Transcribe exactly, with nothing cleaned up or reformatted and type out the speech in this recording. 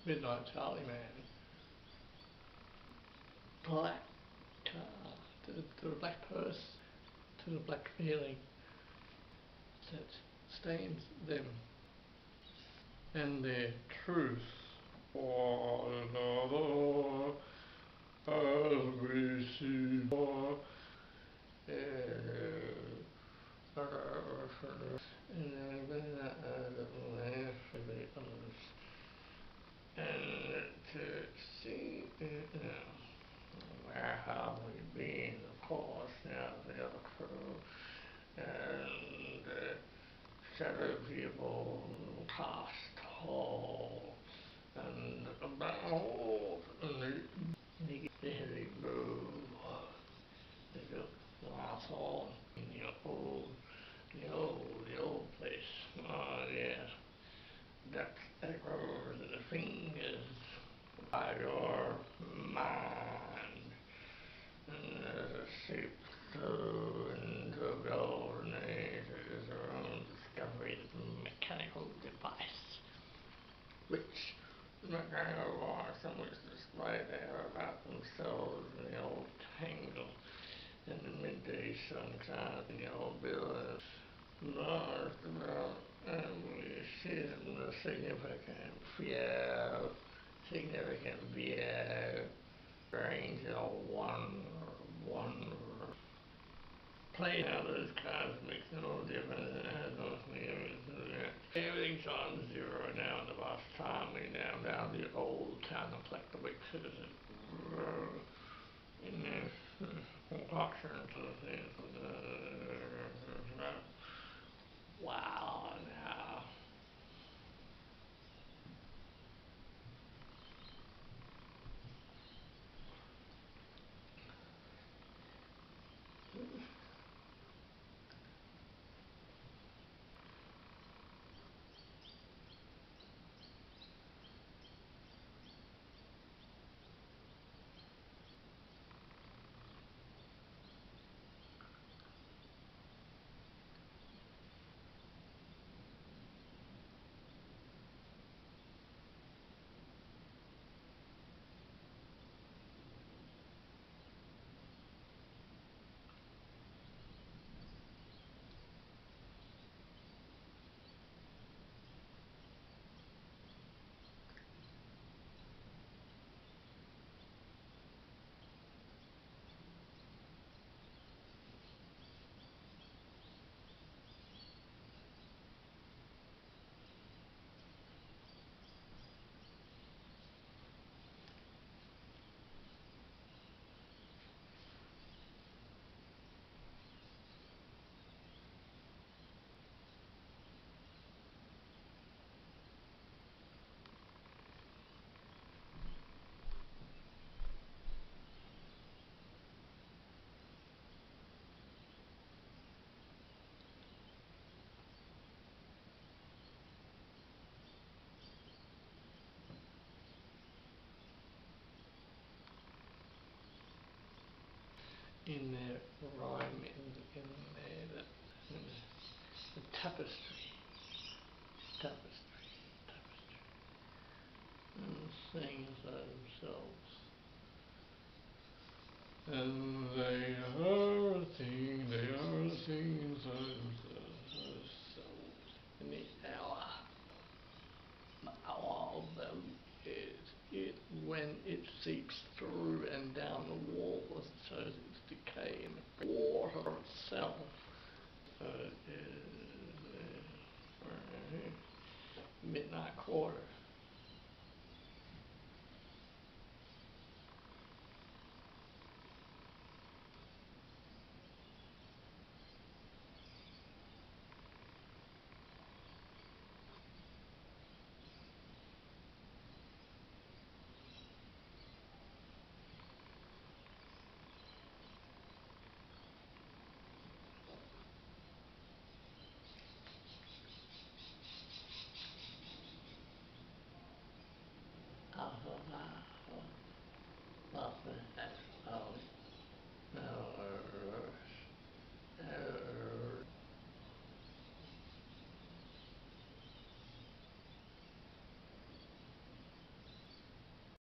Midnight Charlie Man, black car, to the, to the black purse, to the black feeling that stains them and their truth. One another as we see more, and to see, you know, where have we been, of course, now the other crew, and uh, shadow people cast tall, and about, and they, they, they move, they go glass on in the old, the old, the old place. Oh yes, that echoes the fingers by your mind, and there's a shape through into a golden age. It is our own discovery of the mechanical device, which mechanical arts and which display there about themselves in the old tangle in the midday sunshine in the old building. Mars about, and we see the significant fear, significant fear, range of one, one play. Now those cars makes no difference, it has no significance. Everything's on zero now in the last time we down down the old town of Collectible citizens. In this concoction to the things of the wow now. In their rhyme, in, in there, the, the tapestry, tapestry, tapestry, and sing inside themselves. And they are a thing, they are a thing inside themselves, in the hour, the hour of them is it when it seeps through and down the wall, so it's decaying water itself. So it is uh, midnight quarter.